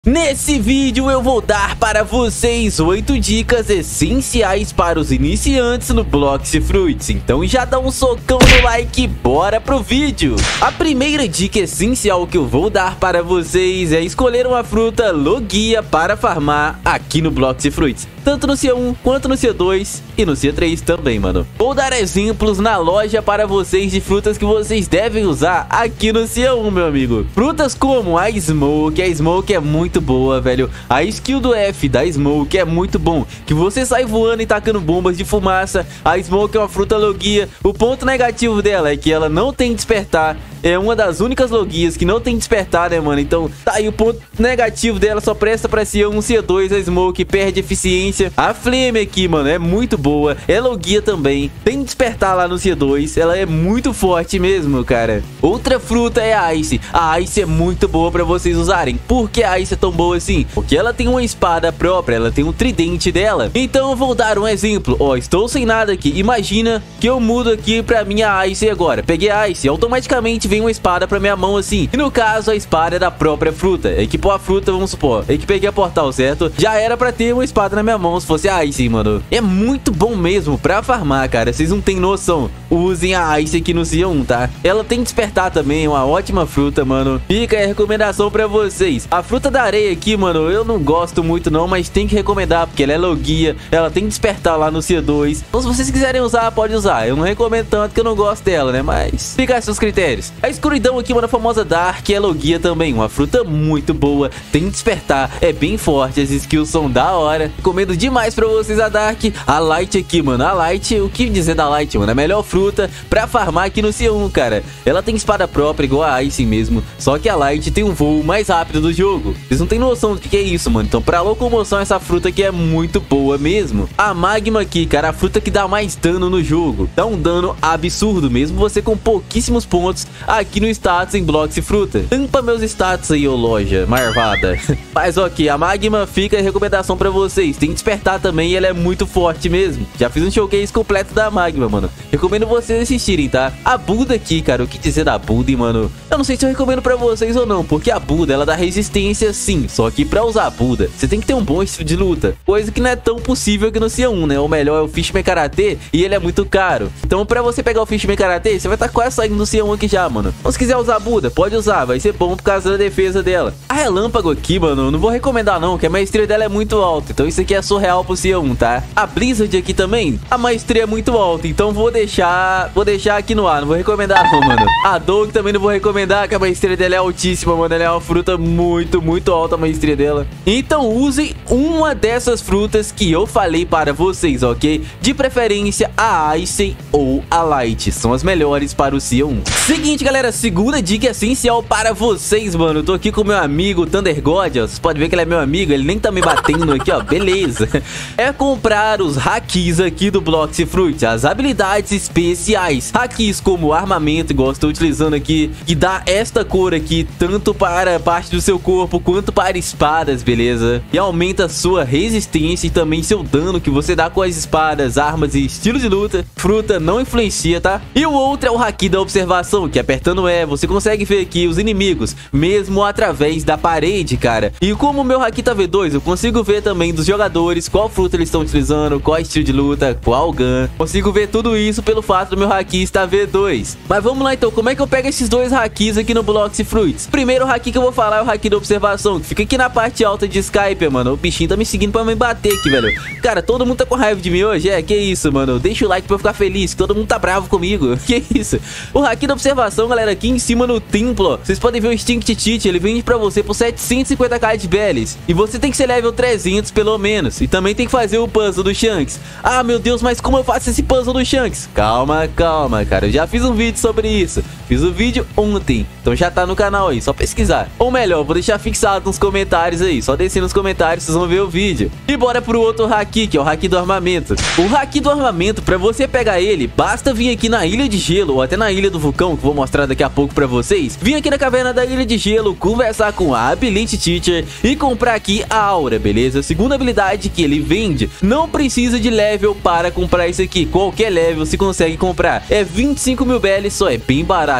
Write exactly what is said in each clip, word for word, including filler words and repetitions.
Nesse vídeo eu vou dar para vocês oito dicas essenciais para os iniciantes no Blox Fruits. Então já dá um socão no like e bora pro vídeo. A primeira dica essencial que eu vou dar para vocês é escolher uma fruta logia para farmar aqui no Blox Fruits. Tanto no C um quanto no C dois e no C três também, mano. Vou dar exemplos na loja para vocês de frutas que vocês devem usar aqui no C um, meu amigo. Frutas como a Smoke, a Smoke é muito muito boa, velho. A skill do F da Smoke é muito bom, que você sai voando e tacando bombas de fumaça. A Smoke é uma fruta logia. O ponto negativo dela é que ela não tem despertar. É uma das únicas logias que não tem despertar, né, mano? Então, tá aí o ponto negativo dela, só presta pra C um, C dois, a Smoke perde eficiência. A Flame aqui, mano, é muito boa. É logia também. Tem despertar lá no C dois. Ela é muito forte mesmo, cara. Outra fruta é a Ice. A Ice é muito boa pra vocês usarem. Por que a Ice é tão boa assim? Porque ela tem uma espada própria, ela tem um tridente dela. Então eu vou dar um exemplo. Ó, estou sem nada aqui. Imagina que eu mudo aqui pra minha Ice agora. Peguei a Ice, automaticamente vem uma espada pra minha mão assim. E no caso, a espada é da própria fruta. Equipou a fruta, vamos supor. Equipei a portal, certo? Já era pra ter uma espada na minha mão se fosse a Ice, mano. É muito bom mesmo pra farmar, cara. Vocês não tem noção. Usem a Ice aqui no C um, tá? Ela tem despertar também, uma ótima fruta, mano. Fica aí a recomendação pra vocês. A fruta da areia aqui, mano, eu não gosto muito não, mas tem que recomendar, porque ela é logia. Ela tem despertar lá no C dois. Então se vocês quiserem usar, pode usar. Eu não recomendo tanto que eu não gosto dela, né? Mas fica aí seus critérios. A escuridão aqui, mano, a famosa Dark, é logia também. Uma fruta muito boa, tem despertar, é bem forte, as skills são da hora. Recomendo demais pra vocês a Dark. A Light aqui, mano, a Light, o que dizer da Light, mano? A melhor fruta pra farmar aqui no C um, cara. Ela tem espada própria, igual a Ice mesmo. Só que a Light tem um voo mais rápido do jogo. Vocês não tem noção do que é isso, mano. Então pra locomoção, essa fruta aqui é muito boa mesmo. A Magma aqui, cara, a fruta que dá mais dano no jogo. Dá um dano absurdo, mesmo você com pouquíssimos pontos aqui no status em Blox Fruta. Tampa meus status aí, ô loja marvada. Mas ok, a Magma fica a recomendação pra vocês. Tem despertar também e ela é muito forte mesmo. Já fiz um showcase completo da Magma, mano. Recomendo vocês assistirem, tá? A Buda aqui, cara, o que dizer da Buda, mano? Eu não sei se eu recomendo pra vocês ou não, porque a Buda, ela dá resistência sim. Só que pra usar a Buda, você tem que ter um bom estilo de luta. Coisa que não é tão possível aqui no C um, né? O melhor é o Fishman Karate e ele é muito caro. Então pra você pegar o Fishman Karate, você vai estar tá quase saindo do C um aqui já, mano. Então se quiser usar a Buda, pode usar. Vai ser bom por causa da defesa dela. A Relâmpago aqui, mano, eu não vou recomendar não, que a maestria dela é muito alta. Então isso aqui é surreal pro C um, tá? A Blizzard aqui também, a maestria é muito alta. Então vou deixar, vou deixar aqui no ar. Não vou recomendar não, mano. A Dog também não vou recomendar, que a maestria dela é altíssima, mano. Ela é uma fruta muito, muito alta a maestria dela. Então usem uma dessas frutas que eu falei para vocês, ok? De preferência a Ice ou a Light. São as melhores para o C um. Seguinte, galera, segunda dica essencial para vocês, mano. Eu tô aqui com meu amigo Thunder God, ó. Vocês podem ver que ele é meu amigo, ele nem tá me batendo aqui, ó. Beleza. É comprar os hakis aqui do Blox Fruits, as habilidades especiais. Hakis como armamento, igual eu estou utilizando aqui, que dá esta cor aqui, tanto para parte do seu corpo quanto para espadas, beleza? E aumenta sua resistência e também seu dano que você dá com as espadas, armas e estilo de luta. Fruta não influencia, tá? E o outro é o haki da observação, que apertando E, você consegue ver aqui os inimigos, mesmo através da parede, cara. E como o meu haki tá V dois, eu consigo ver também dos jogadores qual fruta eles estão utilizando, qual estilo de luta, qual gun. Consigo ver tudo isso pelo fato do meu haki estar V dois. Mas vamos lá então, como é que eu pego esses dois hakis aqui no Blox Fruits? Primeiro o haki que eu vou falar é o haki da observação, que fica aqui na parte alta de Skype, mano. O bichinho tá me seguindo pra me bater aqui, velho. Cara, todo mundo tá com raiva de mim hoje, é? Que isso, mano? Deixa o like pra eu ficar feliz, que todo mundo tá bravo comigo. Que isso? O haki da observação, galera, aqui em cima no templo, ó, vocês podem ver o Instinct Cheat, ele vende pra você por setecentos e cinquenta k de Bellis. E você tem que ser level trezentos pelo menos. E também tem que fazer o puzzle do Shanks. Ah, meu Deus, mas como eu faço esse puzzle do Shanks? Calma, calma, cara. Eu já fiz um vídeo sobre isso. Fiz o vídeo ontem, então já tá no canal aí, só pesquisar. Ou melhor, vou deixar fixado nos comentários aí. Só descer nos comentários, vocês vão ver o vídeo. E bora pro outro haki, que é o haki do armamento. O haki do armamento, pra você pegar ele, basta vir aqui na Ilha de Gelo, ou até na Ilha do Vulcão, que eu vou mostrar daqui a pouco pra vocês. Vim aqui na caverna da Ilha de Gelo, conversar com a Ability Teacher e comprar aqui a Aura, beleza? Segunda habilidade que ele vende, não precisa de level para comprar isso aqui. Qualquer level se consegue comprar. É vinte e cinco mil Bellis, só é bem barato.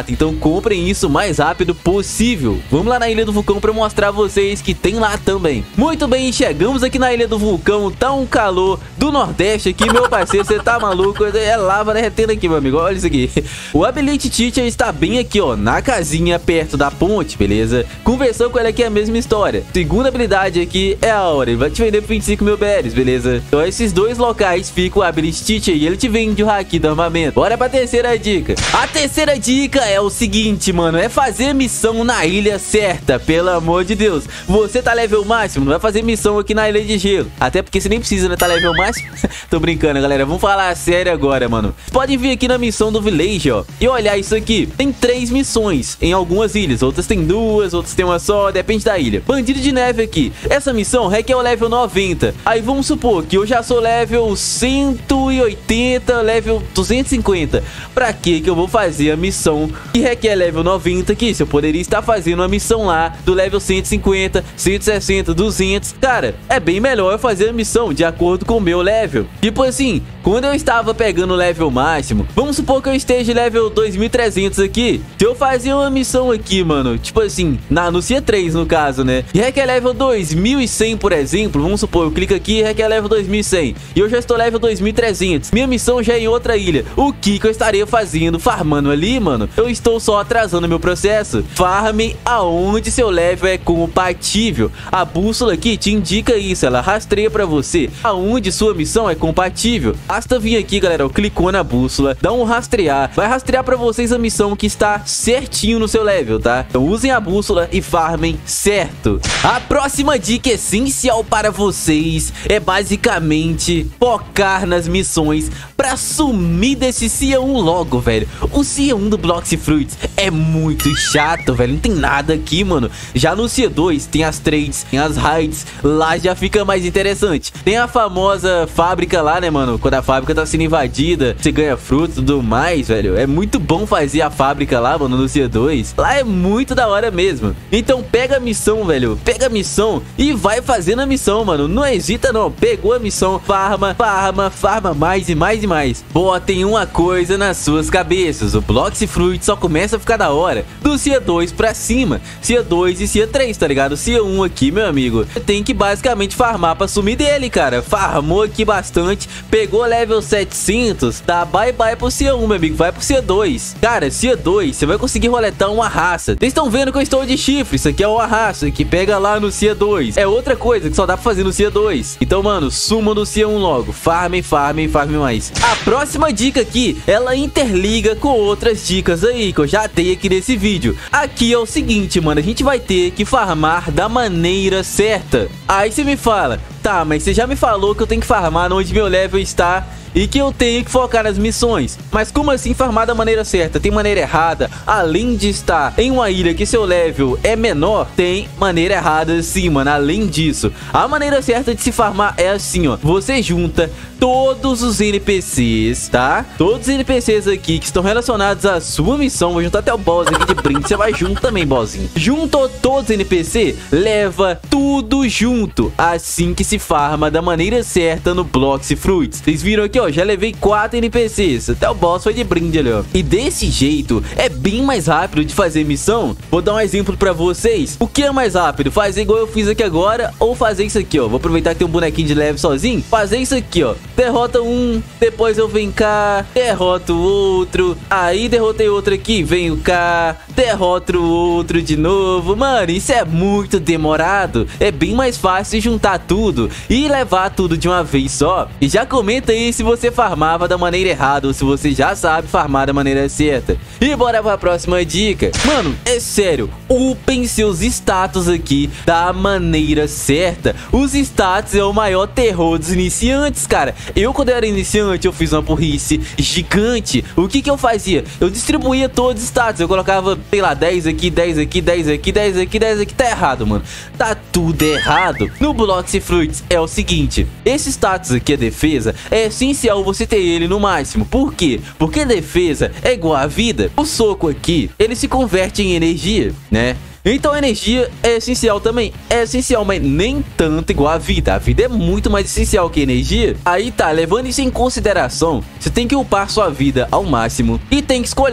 barata. Então comprem isso o mais rápido possível. Vamos lá na Ilha do Vulcão pra mostrar a vocês que tem lá também. Muito bem, chegamos aqui na Ilha do Vulcão. Tá um calor do Nordeste aqui, meu parceiro. Você tá maluco? É lava derretendo aqui, meu amigo. Olha isso aqui. O Ability Teacher está bem aqui, ó, na casinha perto da ponte, beleza? Conversando com ele aqui é a mesma história. Segunda habilidade aqui é a hora. Ele vai te vender por vinte e cinco mil B Rs, beleza? Então esses dois locais ficam o Ability Teacher e ele te vende o haki do armamento. Bora pra terceira dica. A terceira dica é o seguinte, mano. É fazer missão na ilha certa, pelo amor de Deus. Você tá level máximo, não vai fazer missão aqui na ilha de gelo. Até porque você nem precisa, né? Tá level máximo. Tô brincando, galera. Vamos falar sério agora, mano. Pode vir aqui na missão do Village, ó, e olhar isso aqui. Tem três missões em algumas ilhas. Outras tem duas, outras tem uma só. Depende da ilha. Bandido de neve aqui. Essa missão requer o level noventa. Aí vamos supor que eu já sou level cento e oitenta, level duzentos e cinquenta. Pra que que eu vou fazer a missão que requer level noventa aqui? Se eu poderia estar fazendo uma missão lá do level cento e cinquenta, cento e sessenta, duzentos. Cara, é bem melhor eu fazer a missão de acordo com o meu level. Tipo assim, quando eu estava pegando o level máximo, vamos supor que eu esteja level dois mil e trezentos aqui. Se eu fazer uma missão aqui, mano, tipo assim, na, no C três no caso, né, e requer level dois mil e cem, por exemplo, vamos supor, eu clico aqui e requer level dois mil e cem. E eu já estou level dois mil e trezentos. Minha missão já é em outra ilha. O que que eu estaria fazendo? Farmando ali, mano? Eu estou só atrasando meu processo. Farme aonde seu level é compatível. A bússola aqui te indica isso. Ela rastreia pra você aonde sua missão é compatível. Basta vir aqui, galera, ó, clicou na bússola, dá um rastrear. Vai rastrear pra vocês a missão que está certinho no seu level, tá? Então usem a bússola e farmem certo. A próxima dica essencial para vocês é basicamente focar nas missões pra sumir desse C um logo, velho. O C um do Blox Fruits é muito chato, velho. Não tem nada aqui, mano. Já no C dois tem as trades, tem as raids. Lá já fica mais interessante. Tem a famosa fábrica lá, né, mano? Quando a fábrica tá sendo invadida, você ganha frutos e tudo mais, velho. É muito bom fazer a fábrica lá, mano, no C dois. Lá é muito da hora mesmo. Então pega a missão, velho. Pega a missão e vai fazendo a missão, mano. Não hesita, não. Pegou a missão, farma, farma, farma mais e mais e mais. Botem uma coisa nas suas cabeças. O Blox Fruits só começa a ficar da hora do C dois pra cima. C dois e C três, tá ligado? C um aqui, meu amigo, tem que basicamente farmar pra sumir dele, cara. Farmou aqui bastante, pegou level setecentos, tá? Bye bye pro C um, meu amigo. Vai pro C dois. Cara, C dois, você vai conseguir roletar uma raça. Vocês estão vendo que eu estou de chifre. Isso aqui é uma raça que pega lá no C dois. É outra coisa que só dá pra fazer no C dois. Então, mano, suma no C um logo. Farmem, farmem, farmem mais. A próxima dica aqui, ela interliga com outras dicas aí que eu já dei aqui nesse vídeo. Aqui é o seguinte, mano, a gente vai ter que farmar da maneira certa. Aí você me fala, tá, mas você já me falou que eu tenho que farmar onde meu level está e que eu tenho que focar nas missões. Mas como assim farmar da maneira certa? Tem maneira errada? Além de estar em uma ilha que seu level é menor, tem maneira errada sim, mano. Além disso, a maneira certa de se farmar é assim, ó. Você junta todos os N P Cs, tá? Todos os N P Cs aqui que estão relacionados à sua missão. Vou juntar até o boss aqui de brinde. Você vai junto também, bossinho. Juntou todos os N P C, leva tudo junto. Assim que se farma da maneira certa no Blox Fruits. Vocês viram aqui, ó, já levei quatro N P Cs. Até o boss foi de brinde ali, ó. E desse jeito é bem mais rápido de fazer missão. Vou dar um exemplo pra vocês. O que é mais rápido? Fazer igual eu fiz aqui agora ou fazer isso aqui, ó. Vou aproveitar que tem um bonequinho de leve sozinho. Fazer isso aqui, ó. Derrota um, depois eu venho cá, derroto outro, aí derrotei outro aqui, venho cá, derroto outro de novo. Mano, isso é muito demorado. É bem mais fácil juntar tudo e levar tudo de uma vez só. E já comenta aí se você farmava da maneira errada ou se você já sabe farmar da maneira certa. E bora pra próxima dica. Mano, é sério, upem seus status aqui da maneira certa. Os status é o maior terror dos iniciantes, cara. Eu, quando eu era iniciante, eu fiz uma burrice gigante. O que que eu fazia? Eu distribuía todos os status. Eu colocava, sei lá, dez aqui, dez aqui, dez aqui, dez aqui, dez aqui. Tá errado, mano. Tá tudo errado. No Blox Fruits é o seguinte. Esse status aqui, a defesa, é essencial você ter ele no máximo. Por quê? Porque defesa é igual a vida. O soco aqui, ele se converte em energia, né? Então a energia é essencial também. É essencial, mas nem tanto igual a vida. A vida é muito mais essencial que a energia. Aí tá, levando isso em consideração, você tem que upar sua vida ao máximo e tem que escolher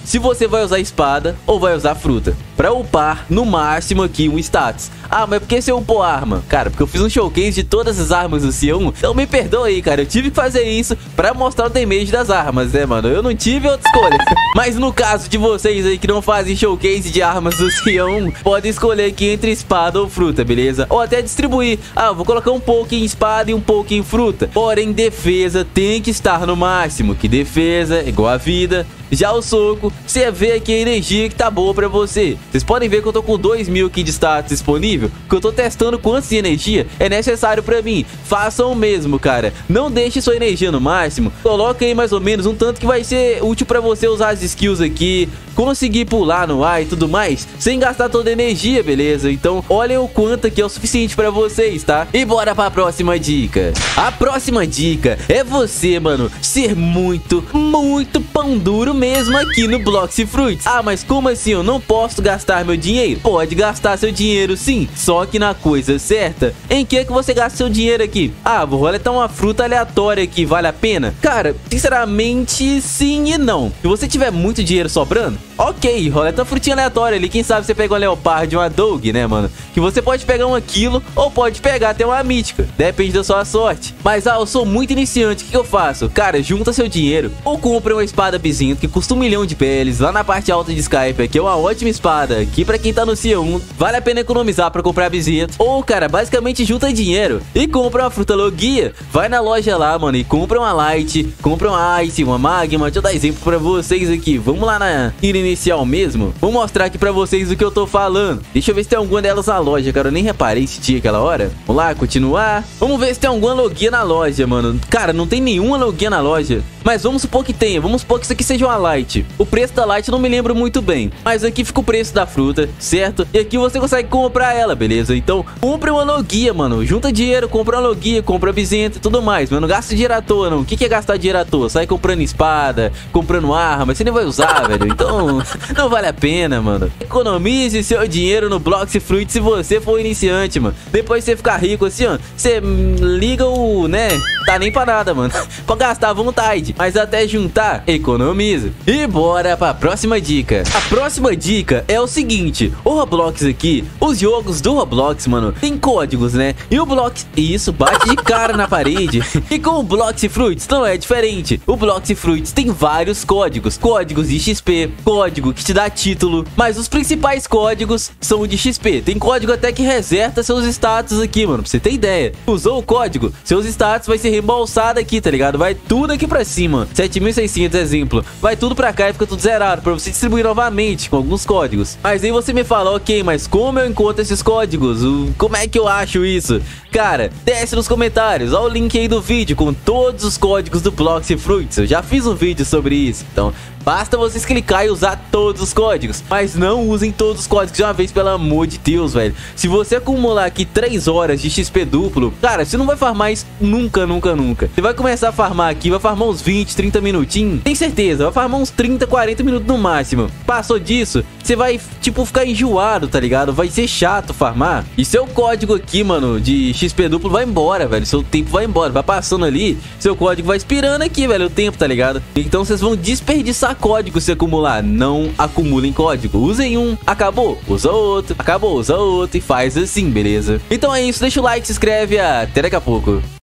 se você vai usar espada ou vai usar fruta, pra upar no máximo aqui um status. Ah, mas por que você upou arma? Cara, porque eu fiz um showcase de todas as armas do C um, então me perdoa aí, cara, eu tive que fazer isso pra mostrar o damage das armas, né, mano? Eu não tive outra escolha. Mas no caso de vocês aí que não fazem showcase de armas do C um, pode escolher aqui entre espada ou fruta, beleza? Ou até distribuir. Ah, eu vou colocar um pouco em espada e um pouco em fruta. Porém, defesa tem que estar no máximo, que defesa é igual a vida. Já o soco, você vê aqui a energia que tá boa pra você. Vocês podem ver que eu tô com dois mil aqui de status disponível, que eu tô testando quantos de energia é necessário pra mim. Façam o mesmo, cara. Não deixe sua energia no máximo. Coloca aí mais ou menos um tanto que vai ser útil pra você usar as skills aqui, conseguir pular no ar e tudo mais, sem gastar toda a energia, beleza? Então, olhem o quanto aqui é o suficiente pra vocês, tá? E bora pra próxima dica. A próxima dica é você, mano, ser muito, muito pão duro mesmo aqui no Bloxy Fruits. Ah, mas como assim eu não posso gastar meu dinheiro? Pode gastar seu dinheiro sim, só que na coisa certa. Em que é que você gasta seu dinheiro aqui? Ah, vou roletar uma fruta aleatória aqui, vale a pena? Cara, sinceramente sim e não. Se você tiver muito dinheiro sobrando, ok, roleta uma frutinha aleatória ali. Quem sabe você pega uma Leopard, uma Dog, né, mano? Que você pode pegar uma quilo ou pode pegar até uma mítica. Depende da sua sorte. Mas, ah, eu sou muito iniciante, o que, que eu faço? Cara, junta seu dinheiro ou compra uma espada Bizinto que custa um milhão de P Ls lá na parte alta de Skype. Aqui é uma ótima espada. Aqui pra quem tá no C um, vale a pena economizar pra comprar Bizinto. Ou, cara, basicamente junta dinheiro e compra uma fruta Logia. Vai na loja lá, mano, e compra uma Light, compra uma Ice, uma Magma. Deixa eu dar exemplo pra vocês aqui. Vamos lá na ilha inicial mesmo. Vou mostrar aqui pra vocês o que eu tô falando. Deixa eu ver se tem alguma delas na loja, cara. Eu nem reparei se tinha aquela hora. Vamos lá, continuar. Vamos ver se tem alguma Logia na loja, mano. Cara, não tem nenhuma Logia na loja. Mas vamos supor que tenha. Vamos supor que isso aqui seja uma Light. O preço da Light eu não me lembro muito bem. Mas aqui fica o preço da fruta, certo? E aqui você consegue comprar ela, beleza? Então, compre uma Logia, mano. Junta dinheiro, compra uma Logia, compra Bizento e tudo mais. Mas não gasta dinheiro à toa, não. O que é gastar dinheiro à toa? Sai comprando espada, comprando arma. Você nem vai usar, velho. Então, não vale a pena, mano. Economize seu dinheiro no Bloxy Fruits se você for iniciante, mano. Depois você ficar rico assim, ó, você liga o, né? Tá nem pra nada, mano. Pra gastar à vontade. Mas até juntar, economiza. E bora pra próxima dica. A próxima dica é o seguinte. O Roblox aqui, os jogos do Roblox, mano, tem códigos, né? E o Blox... Isso, bate de cara na parede. E com o Bloxy Fruits não é diferente. O Bloxy Fruits tem vários códigos. Códigos de X P, código que te dá título. Mas os principais códigos são o de X P. Tem código até que reseta seus status aqui, mano, pra você ter ideia. Usou o código, seus status vai ser reembolsado aqui, tá ligado? Vai tudo aqui pra cima. sete mil e seiscentos, exemplo. Vai tudo pra cá e fica tudo zerado pra você distribuir novamente com alguns códigos. Mas aí você me fala, ok, mas como eu encontro esses códigos? O... Como é que eu acho isso? Cara, desce nos comentários. Olha o link aí do vídeo com todos os códigos do Bloxy Fruits. Eu já fiz um vídeo sobre isso. Então, basta vocês clicar e usar todos os códigos. Mas não usem todos os códigos de uma vez, pelo amor de Deus, velho. Se você acumular aqui três horas de X P duplo, cara, você não vai farmar isso nunca, nunca, nunca. Você vai começar a farmar aqui, vai farmar uns vinte, trinta minutinhos. Tem certeza, vai farmar uns trinta, quarenta minutos no máximo. Passou disso, você vai, tipo, ficar enjoado, tá ligado? Vai ser chato farmar. E seu código aqui, mano, de X P duplo vai embora, velho. Seu tempo vai embora, vai passando ali, seu código vai expirando aqui, velho, o tempo, tá ligado? Então vocês vão desperdiçar código se acumular. Não acumulem código. Usem um, acabou, usa outro, acabou, usa outro e faz assim, beleza? Então é isso, deixa o like, se inscreve, até daqui a pouco.